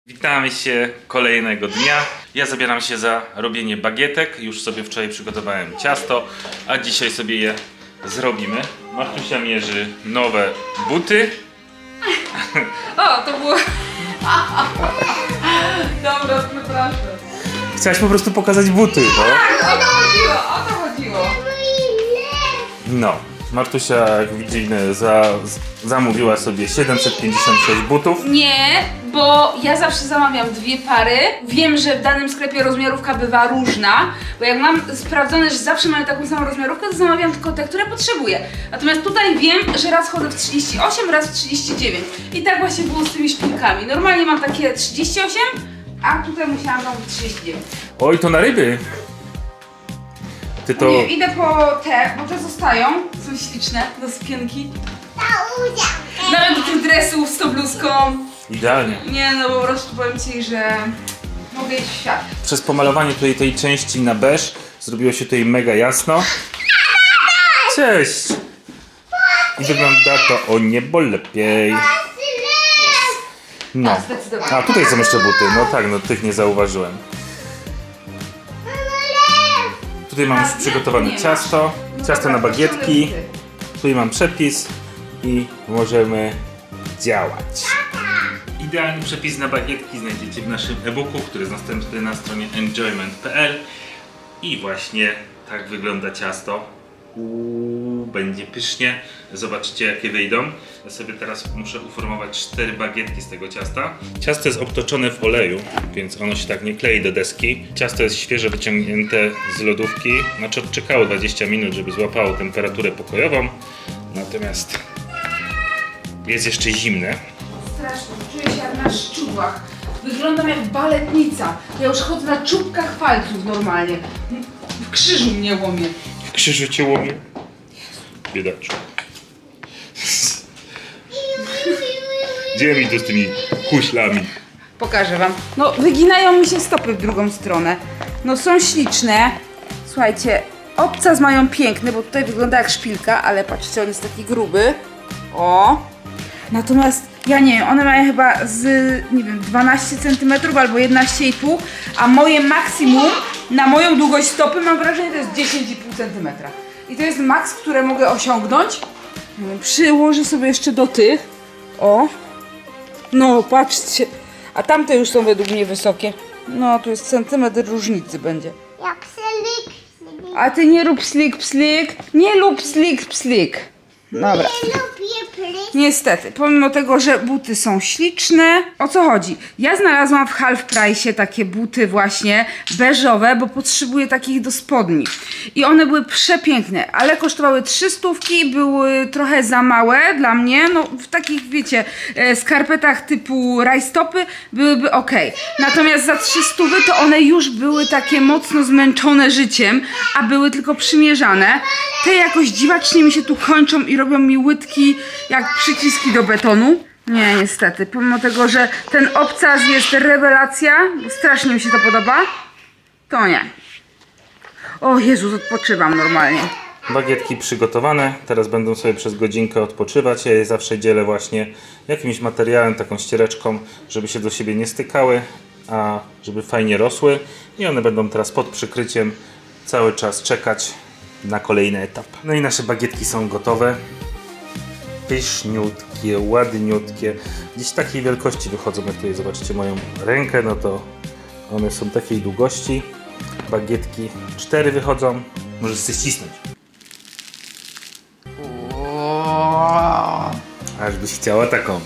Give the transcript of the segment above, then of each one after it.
Witamy się kolejnego dnia. Ja zabieram się za robienie bagietek. Już sobie wczoraj przygotowałem ciasto, a dzisiaj sobie je zrobimy. Martusia mierzy nowe buty. O, to było... Dobra, przepraszam. Chciałaś po prostu pokazać buty, no? Tak, o to chodziło, o to chodziło. No, Martusia, jak widzimy, zamówiła sobie 756 butów. Nie, bo ja zawsze zamawiam dwie pary. Wiem, że w danym sklepie rozmiarówka bywa różna, bo jak mam sprawdzone, że zawsze mają taką samą rozmiarówkę, to zamawiam tylko te, które potrzebuję. Natomiast tutaj wiem, że raz chodzę w 38, raz w 39. I tak właśnie było z tymi szpilkami. Normalnie mam takie 38, a tutaj musiałam zamówić 39. Oj, to na ryby. Ty to... Nie, idę po te, bo te zostają. Są śliczne, do spienki. Nawet do tych dresów z tą bluzką. Idealnie. Nie, no po prostu powiem ci, że mogę iść w świat. Przez pomalowanie tutaj tej części na beż zrobiło się tutaj mega jasno. Cześć! I wygląda to o niebo lepiej. No. A tutaj są jeszcze buty. No tak, no tych nie zauważyłem. Tutaj mam już przygotowane ciasto. Ciasto na bagietki. Tutaj mam przepis i możemy działać. Idealny przepis na bagietki znajdziecie w naszym e-booku, który jest dostępny na stronie enjoyment.pl. I właśnie tak wygląda ciasto. Będzie pysznie. Zobaczcie, jakie wyjdą. Ja sobie teraz muszę uformować 4 bagietki z tego ciasta. Ciasto jest obtoczone w oleju, więc ono się tak nie klei do deski. Ciasto jest świeżo wyciągnięte z lodówki. Znaczy odczekało 20 minut, żeby złapało temperaturę pokojową. Natomiast jest jeszcze zimne. Strasznie, czuję się jak na szczupłach. Wyglądam jak baletnica. Ja już chodzę na czubkach palców normalnie. W krzyżu mnie łomie. W krzyżu cię łomie. Biedaczku. Gdzie mi to z tymi kuślami? Pokażę wam. No, wyginają mi się stopy w drugą stronę. No, są śliczne. Słuchajcie, obcas mają piękny, bo tutaj wygląda jak szpilka, ale patrzcie, on jest taki gruby. O! Natomiast, ja nie wiem, one mają chyba z, nie wiem, 12 cm albo 11,5, a moje maksimum na moją długość stopy, mam wrażenie, to jest 10,5 cm. I to jest maks, które mogę osiągnąć. Nie wiem, przyłożę sobie jeszcze do tych. O! No, patrzcie. A tamte już są według mnie wysokie. No, tu jest centymetr różnicy będzie. Jak slik. A ty nie rób slik pslik. Nie lub slik pslik. Dobra. Nie lubię plik. Niestety, pomimo tego, że buty są śliczne. O co chodzi? Ja znalazłam w Half Price takie buty właśnie beżowe, bo potrzebuję takich do spodni. I one były przepiękne, ale kosztowały 300, były trochę za małe dla mnie. No w takich, wiecie, skarpetach typu rajstopy byłyby ok. Natomiast za 300 to one już były takie mocno zmęczone życiem, a były tylko przymierzane. Te jakoś dziwacznie mi się tu kończą i robią mi łydki jak przyciski do betonu. Nie, niestety. Pomimo tego, że ten obcas jest rewelacja, bo strasznie mi się to podoba, to nie. O Jezus, odpoczywam normalnie. Bagietki przygotowane, teraz będą sobie przez godzinkę odpoczywać. Ja je zawsze dzielę właśnie jakimś materiałem, taką ściereczką, żeby się do siebie nie stykały, a żeby fajnie rosły. I one będą teraz pod przykryciem cały czas czekać na kolejny etap. No i nasze bagietki są gotowe. Pyszniutkie, ładniutkie. Gdzieś takiej wielkości wychodzą, jak tutaj zobaczycie moją rękę, no to one są takiej długości. Bagietki 4 wychodzą. Możesz sobie ścisnąć. Aż byś chciała taką.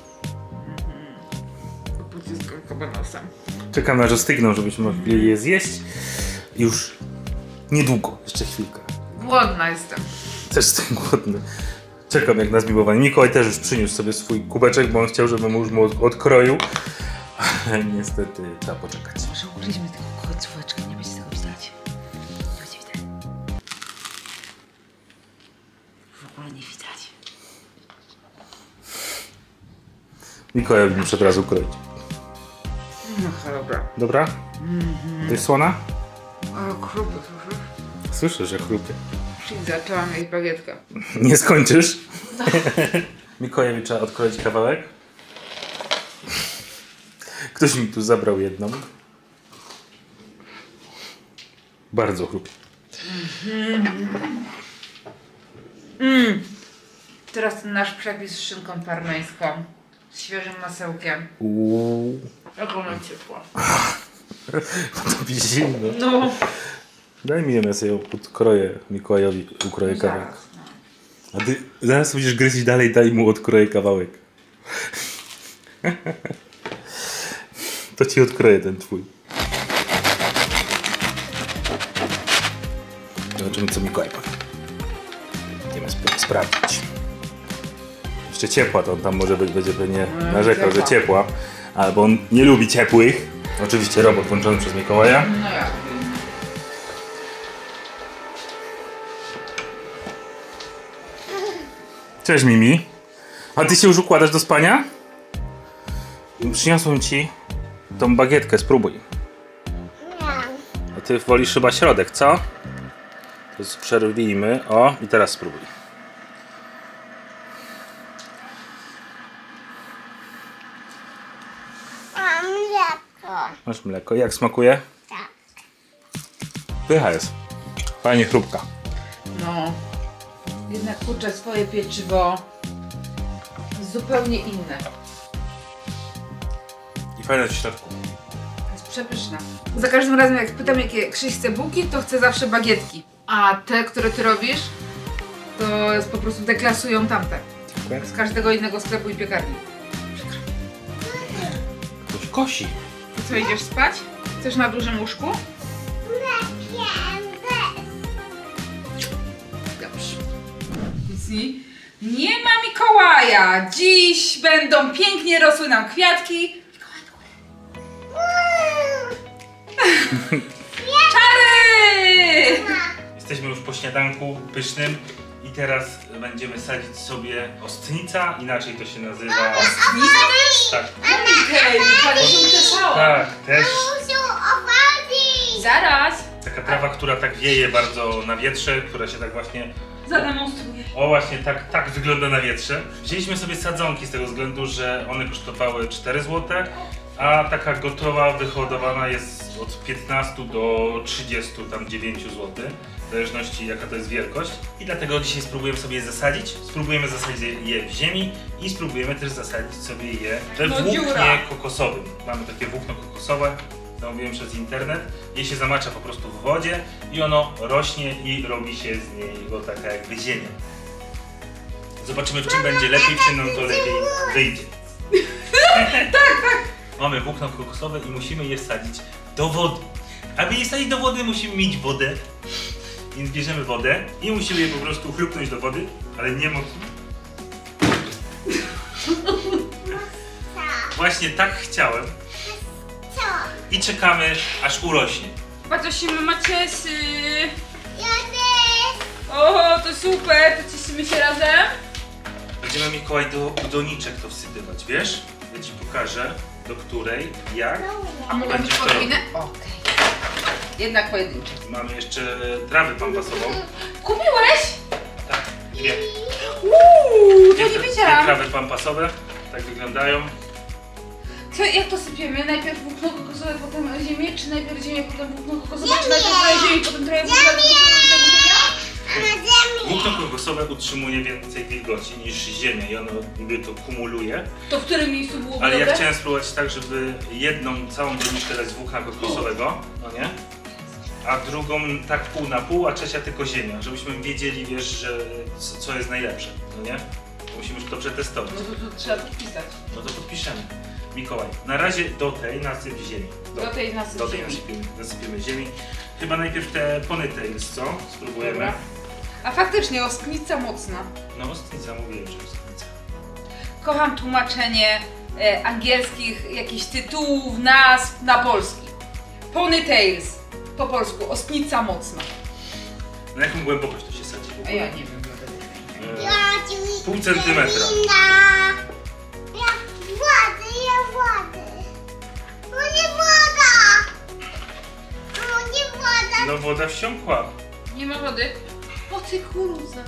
Czekam aż ostygną, żebyśmy mogli je zjeść. Już niedługo, jeszcze chwilkę. Głodna jestem. Też jestem głodny. Czekam jak na zmiłowanie. Mikołaj też już przyniósł sobie swój kubeczek, bo on chciał, żebym już mu odkroił. Ale niestety trzeba poczekać. Może ugryźmy tego końcóweczkę, nie będzie tego widać. Nie będzie widać. W ogóle nie widać. Mikołaj muszę od razu ukroić. No dobra. Dobra? To jest słona? O, chrupy, słyszysz? Słyszę, że chrupie. Zaczęłam jeść bagietkę. Nie skończysz? Mikołajowi trzeba odkroić kawałek. Ktoś mi tu zabrał jedną. Bardzo chrupie. Teraz ten nasz przepis z szynką parmeńską. Z świeżym masełkiem. Jak ona ciepła. To mi zimno. No. Daj mi ją, ja sobie ją odkroję Mikołajowi, ukroję kawałek. A ty zaraz będziesz gryźć dalej, daj mu odkroję kawałek. To ci odkroję ten twój. Zobaczymy, co Mikołaj powie. Będziemy sprawdzić. Jeszcze ciepła, to on tam może być, będzie pewnie narzekał, że ciepła. Albo on nie lubi ciepłych. Oczywiście robot włączony przez Mikołaja. No jak? Cześć Mimi. A ty się już układasz do spania? Przyniosłem ci tą bagietkę, spróbuj. A ty wolisz chyba środek, co? To przerwijmy. O, i teraz spróbuj. Mam mleko. Masz mleko. Jak smakuje? Tak. Pycha jest. Fajnie chrupka. No. Jednak kurczę, swoje pieczywo zupełnie inne. I fajne w środku. Jest przepyszne. Za każdym razem jak pytam, jakie Krzyś chce bułki, to chcę zawsze bagietki. A te, które ty robisz, to jest po prostu deklasują tamte. Dziękuję. Z każdego innego sklepu i piekarni. Ktoś kosi. I co, idziesz spać? Chcesz na dużym łóżku? Mlekiem bez. Dobrze. Nie ma Mikołaja! Dziś będą pięknie rosły nam kwiatki. Czary! Jesteśmy już po śniadanku pysznym i teraz będziemy sadzić sobie ostnica, inaczej to się nazywa. Ostnica też? Tak, Okej, pani się uczesała. tak, też Muszę owadzić. Zaraz. taka trawa, która tak wieje bardzo na wietrze, która się tak właśnie... Zademonstruję. O właśnie, tak wygląda na wietrze. Wzięliśmy sobie sadzonki z tego względu, że one kosztowały 4 zł, a taka gotowa, wyhodowana jest od 15 do 39 zł, w zależności jaka to jest wielkość. I dlatego dzisiaj spróbujemy sobie je zasadzić. Spróbujemy zasadzić je w ziemi i spróbujemy też zasadzić sobie je we włóknie kokosowym. Mamy takie włókno kokosowe, zamówiłem przez internet. Je się zamacza po prostu w wodzie i ono rośnie i robi się z niego taka jakby ziemia. Zobaczymy, w czym będzie lepiej, w czym nam to lepiej wyjdzie. Mamy włókno kokosowe i musimy je wsadzić do wody. Aby je wsadzić do wody, musimy mieć wodę. Więc bierzemy wodę i musimy je po prostu chrupnąć do wody, ale nie mocno. Właśnie tak chciałem. Co? I czekamy, aż urośnie. Patrz, mama ciesy. Ja też. O, to super, to cieszymy się razem. Będziemy, Mikołaj, do doniczek to wsypywać, wiesz? Ja ci pokażę, do której, jak. A mogą być Będziesz to podwójne? Okej. Jednak pojedyncze. Mamy jeszcze trawę pampasową. Kupiłeś? Tak, dwie. To nie Dwie wiedziałam. trawy pampasowe, tak wyglądają. Co, jak to sypiemy? Najpierw włókno kokosowe, potem ziemię, czy najpierw ziemię, potem włókno kokosowe, czy najpierw trochę ziemi, potem trochę włókna Włókno kokosowe utrzymuje więcej wilgoci niż ziemia i ono niby to kumuluje. To w którym miejscu było Ale ja dobre? chciałem spróbować tak, żeby jedną całą doniczkę dać z włókna kokosowego, no nie? A drugą tak pół na pół, a trzecia tylko ziemia, żebyśmy wiedzieli, wiesz, że co jest najlepsze, no nie? Musimy już to przetestować. No to trzeba podpisać. No to podpiszemy. Mikołaj, na razie do tej nasyp ziemi. Do tej nasyp do tej ziemi. nasypiemy ziemi. Chyba najpierw te ponytails, co? Spróbujemy. Dobra. A faktycznie, ostnica mocna. No, ostnica, mówiłem, że ostnica. Kocham tłumaczenie angielskich jakichś tytułów, nazw na polski. Ponytails. Po polsku, ostnica mocna. Na jaką głębokość to się sadzi w A ogóle? ja nie wiem. Pół centymetra. Ja wody. To nie woda. To nie woda. No woda wsiąkła. Nie ma wody. O ty kuruza.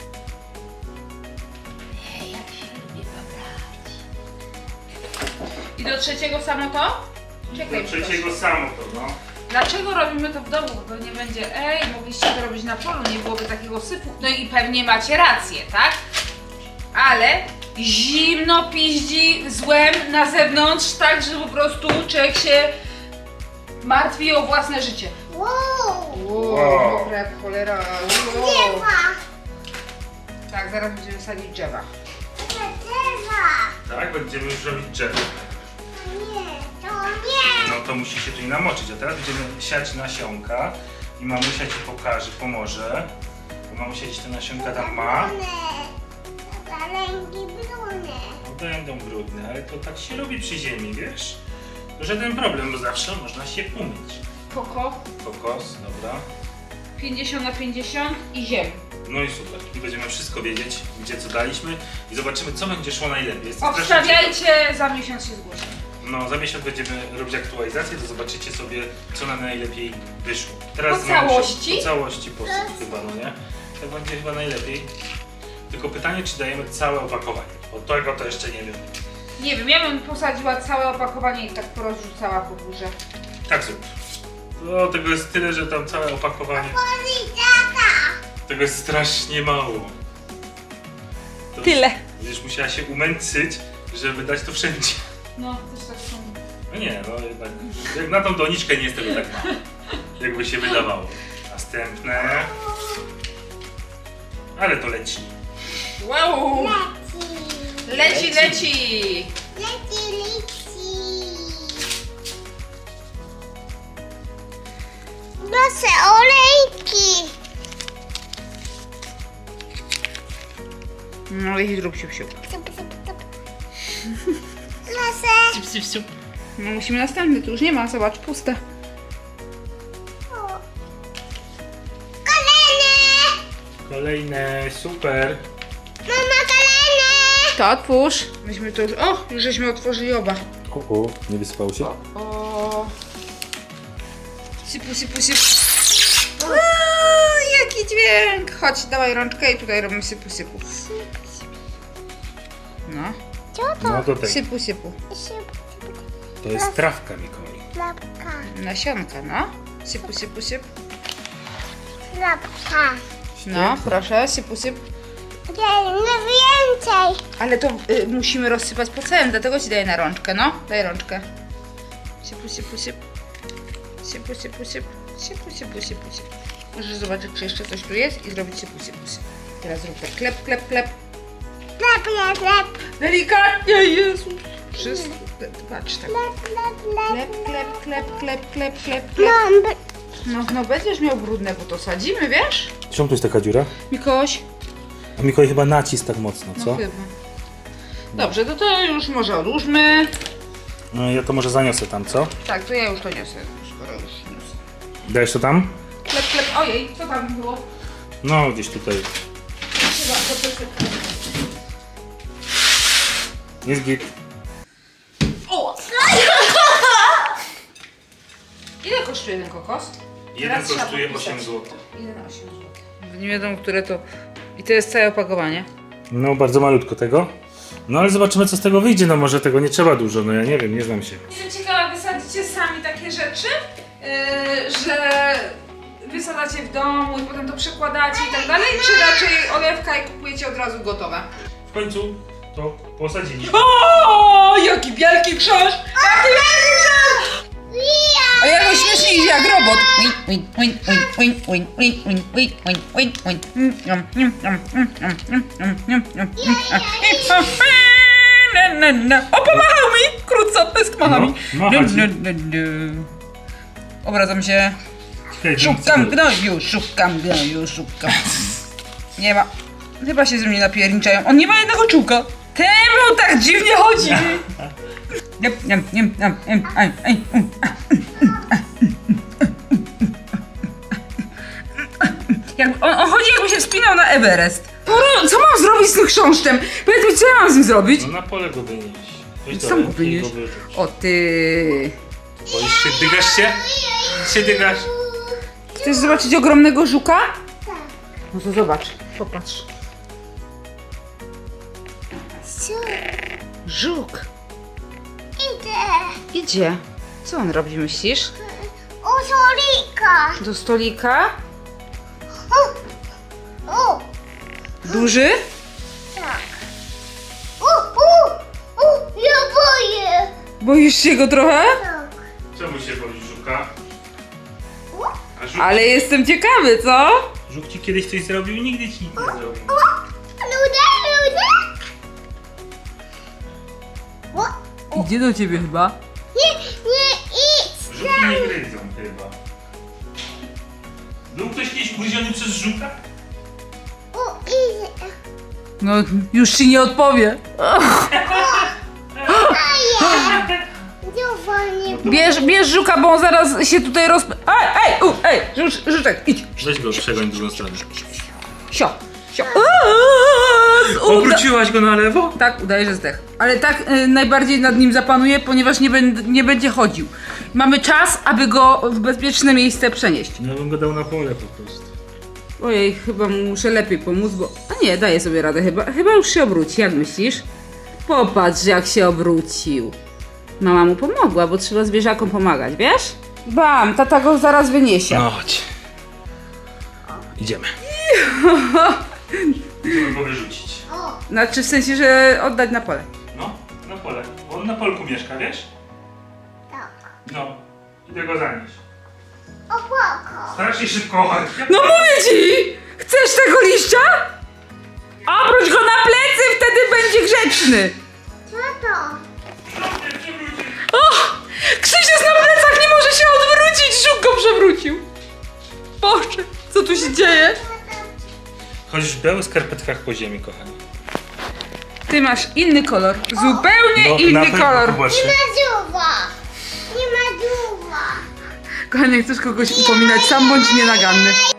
Jak się lubię pobrać. I do trzeciego samo to? Czekaj, Do trzeciego samo to, no. dlaczego robimy to w domu? Bo nie będzie, mogliście to robić na polu, nie byłoby takiego syfu. No i pewnie macie rację, tak? Ale zimno piździ złem na zewnątrz, tak, że po prostu człowiek się martwi o własne życie. Wow. Mokre jak cholera. Drzewa. Tak, zaraz będziemy sadzić drzewa. Drzewa. Tak, będziemy już robić drzewo. Nie, to nie. No to musi się tu nie namoczyć, a teraz będziemy siać nasionka i mamusia ci pokaże, pomoże. Bo mamusia ci te nasionka tam ma. Ręki brudne. No będą brudne, ale to tak się robi przy ziemi, wiesz? To żaden problem, bo zawsze można się umyć. Kokos, dobra. 50/50 i ziem. No i super. I będziemy wszystko wiedzieć, gdzie co daliśmy i zobaczymy, co będzie szło najlepiej. Jestem strasznie Obstawiajcie, za miesiąc się zgłoszę. No, za miesiąc będziemy robić aktualizację, to zobaczycie sobie, co nam najlepiej wyszło. Po całości? Po całości posyp chyba, no nie? Tak będzie chyba najlepiej. Tylko pytanie, czy dajemy całe opakowanie. Bo tego to jeszcze nie wiem. Nie wiem, ja bym posadziła całe opakowanie i tak porozrzucała po górze. Tak zrób. No, tego jest tyle, że tam całe opakowanie. Polizaka. Tego jest strasznie mało. To Tyle. Będziesz musiała się umęczyć, żeby dać to wszędzie. No, też tak są. No nie, no jednak, jak na tą doniczkę nie jest tego tak mało, jakby się wydawało. Następne. Ale to leci. Wow! Leci. Leci! Leci. Proszę, olejki. No i zrób siup. Proszę. No musimy następny, tu już nie ma, zobacz, puste. Kolejne, super. Mama, kolejne. To otwórz. Myśmy to już, już żeśmy otworzyli oba. Nie wysypało się? O. Sypu. Jaki dźwięk! Chodź, dawaj rączkę i tutaj robimy sypu. No, Co to? No to tak. sypu. To jest trawka, Mikołaj. Klapka. Nasionka, no. Sypu. Klapka. No, proszę, sypu. Nie więcej. Ale to musimy rozsypać po całym, dlatego ci daję na rączkę, no. Daj rączkę. Sypu. Możesz zobaczyć, czy jeszcze coś tu jest i zrobić sypu. Teraz zrób tak, klep. Klep. Delikatnie, Jezus. Wszystko, patrz tak. Klep. No będziesz miał brudne, bo to sadzimy, wiesz? Czemu tu jest taka dziura? Mikoś? A Mikołaj chyba nacisk tak mocno, No co? chyba. Dobrze, to już może odłóżmy. No ja to może zaniosę tam, co? Tak, to ja już to niosę. Skoro już niosę. Dajesz to tam? Klep. Ojej, co tam było? No, gdzieś tutaj. Chyba to jest... Jest git. O! Ile kosztuje ten kokos? Jeden Teraz trzeba kosztuje podpisać. 8 zł. 1,8 zł. Nie wiadomo, które to... I to jest całe opakowanie. No, bardzo malutko tego. No ale zobaczymy, co z tego wyjdzie. No może tego nie trzeba dużo, no ja nie wiem, nie znam się. Jestem ciekawa, wysadzicie sami takie rzeczy, że wysadzacie w domu i potem to przekładacie i tak dalej, czy raczej olewka i kupujecie od razu gotowe? W końcu to posadziliśmy. O, jaki wielki krząż! Jaki wielki krząż! A jak on śmiesznie idzie jak robot. O, pomachał mi! Krótko, pysk macha mi. No, macha ci. Obracam się. Szukam gnoju. Nie ma. Chyba się ze mnie napierniczają. On nie ma jednego czułka. Temu tak dziwnie chodzi. On chodzi, jakby się wspinał na Everest. Co mam zrobić z tym chrząszczem? Powiedz mi, co ja mam z nim zrobić? No na pole go wynieś. Weź do Sam go ręki i wynieś. go wyrzuć. O ty. Boisz się, dygasz się? Się dygasz? Chcesz zobaczyć ogromnego żuka? No to zobacz, popatrz. Co? Żuk. I Idę. Idzie. Co on robi, myślisz? U stolika. Do stolika? O, Duży? tak. Ja boję. Boisz się go trochę? Tak. Czemu się boisz żuka? A żuk, Ale jestem ciekawy, co? żuk ci kiedyś coś zrobił? Nigdy ci nic nie zrobił. Ludę. Idzie do ciebie chyba. Nie idź. Żuki nie gryzą chyba. Był ktoś kiedyś ugryziony przez żuka? Idę. No, już ci nie odpowie. Bierz żuka, bo on zaraz się tutaj żuczek, idź. Weź go, przegoń drugą stronę. Sio. Obróciłaś go na lewo? Tak, udaje, że zdech. Ale tak najbardziej nad nim zapanuje, ponieważ nie będzie chodził. Mamy czas, aby go w bezpieczne miejsce przenieść. No bym go dał na pole po prostu. Ojej, chyba mu muszę lepiej pomóc, bo... A nie, daje sobie radę chyba. Chyba już się obróci, jak myślisz? Popatrz, jak się obrócił. Mama mu pomogła, bo trzeba zwierzakom pomagać, wiesz? Bam, tata go zaraz wyniesie. No chodź. Idziemy. Idziemy go wyrzucić. Znaczy w sensie, że oddać na pole. No, na pole. Bo on na polku mieszka, wiesz? Tak. No. Idę go zanieść. Opłako. Strasznie szybko chodź. No mówię ci! Chcesz tego liścia? Obróć go na plecy, wtedy będzie grzeczny. Co to? O! Krzyś jest na plecach, nie może się odwrócić, żuk go przewrócił. Boże, co tu się dzieje? Chodzisz w białych skarpetkach po ziemi, kochani. Ty masz inny kolor, zupełnie No, inny na kolor. Nie ma dziuwa. Nie ma dziuwa. Kochanie, chcesz kogoś upominać, sam bądź nienaganny.